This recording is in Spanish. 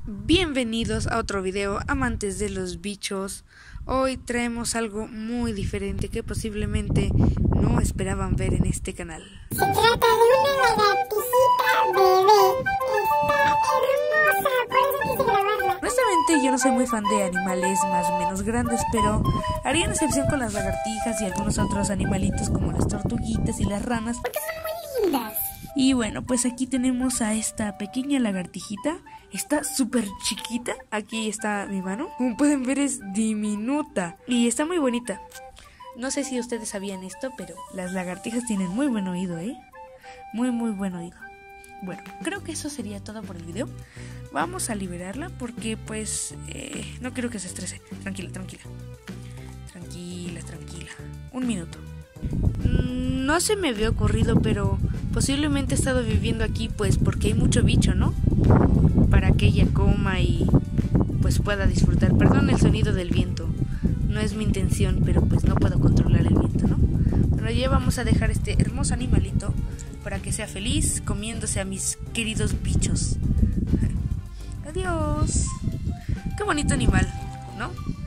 Bienvenidos a otro video, amantes de los bichos. Hoy traemos algo muy diferente que posiblemente no esperaban ver en este canal. Se trata de una lagartijita bebé. Está hermosa, por eso quise grabarla. Honestamente yo no soy muy fan de animales más o menos grandes, pero haría una excepción con las lagartijas y algunos otros animalitos como las tortuguitas y las ranas, Porque son muy lindas. Y bueno, pues aquí tenemos a esta pequeña lagartijita. Está súper chiquita. Aquí está mi mano. Como pueden ver es diminuta y está muy bonita. No sé si ustedes sabían esto, pero las lagartijas tienen muy buen oído, muy buen oído. Bueno, creo que eso sería todo por el video. Vamos a liberarla porque pues no quiero que se estrese. Tranquila. Un minuto. No se me había ocurrido, pero posiblemente he estado viviendo aquí pues porque hay mucho bicho, ¿no? Para que ella coma y pues pueda disfrutar. Perdón el sonido del viento, no es mi intención, pero pues no puedo controlar el viento, ¿no? Pero ya vamos a dejar este hermoso animalito para que sea feliz comiéndose a mis queridos bichos. Adiós. Qué bonito animal, ¿no?